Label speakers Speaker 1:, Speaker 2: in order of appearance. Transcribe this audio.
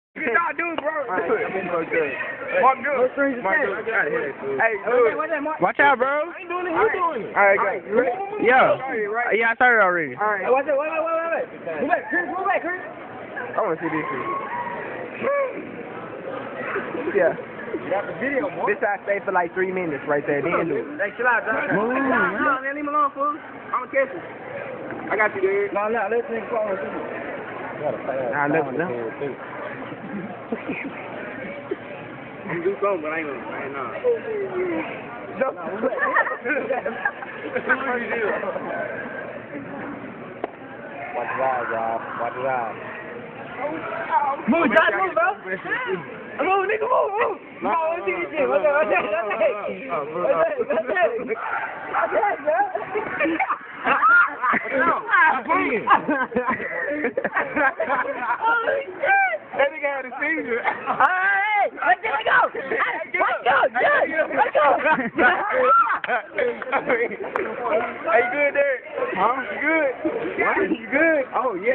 Speaker 1: Nah, dude, bro.
Speaker 2: Alright, I'm in for good.
Speaker 1: Mark good.
Speaker 2: Mark good.
Speaker 1: Hey, dude.
Speaker 3: Watch out, bro.
Speaker 1: I ain't doing it. You doing it. All right, guys. You ready?
Speaker 3: Yeah.
Speaker 1: Right.
Speaker 3: Yeah, I started already.
Speaker 1: All right.
Speaker 2: What's it? Wait. Move back, Chris.
Speaker 1: I want to see this shit. Yeah.
Speaker 2: You got the video, boy.
Speaker 1: This I stay for like 3 minutes right there. Then do it.
Speaker 2: Hey, chill out, John.
Speaker 3: Move.
Speaker 2: No, man, leave me alone, fool. I'm gonna catch you.
Speaker 1: I got you, dude.
Speaker 2: No, let this nigga fall on you.
Speaker 1: Nah, look.
Speaker 2: I'm gonna do something, but I ain't nah. Watch his eyes, y'all. Watch his eyes.
Speaker 1: Move,
Speaker 2: Josh, move, bro. Move, nigga, move. No, let's see this shit. What's that, bro?
Speaker 1: That nigga had a seizure.
Speaker 2: Hey, let's go. Let's go.
Speaker 1: Hey, you good there? Huh? You good? You good? Oh, yeah.